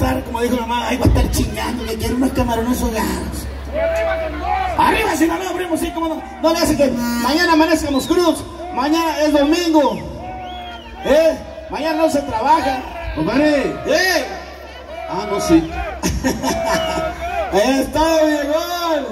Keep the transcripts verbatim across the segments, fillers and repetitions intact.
estar, como dijo la mamá, ahí va a estar chingando, que quiere unos camarones ahogados. Arriba Sinaloa, primo, sí, como no. No le hace que mañana amanezcamos crudos. Mañana es domingo. ¿Eh? Mañana no se trabaja. Compadre. ¿Eh? Ah, no, sí. Ahí está, viejón.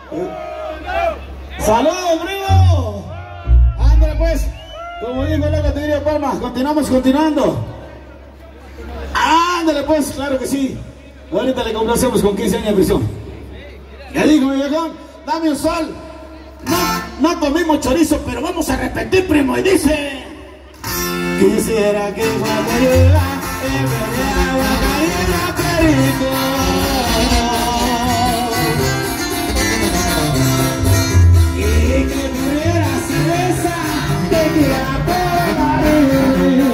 ¡Salud, primo! Ándale, pues. Como dijo la categoría Palma, continuamos continuando. Ándale, pues, claro que sí. Ahorita le complacemos con quince años de prisión. Ya dijo mi viejón, dame un sol. No, no comimos chorizo, pero vamos a repetir, primo, y dice: quisiera que fuera ayuda en vez de agua marina, perico. Y que tuviera cerveza, te quiera por marido.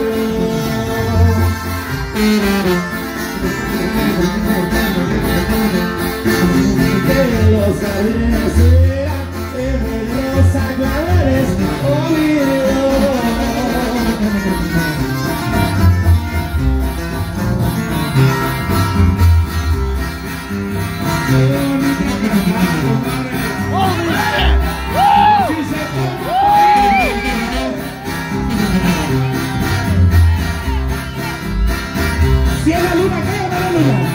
Que los jardines eran en vez de los aguaderes, si es la luna, ¿qué es la luna?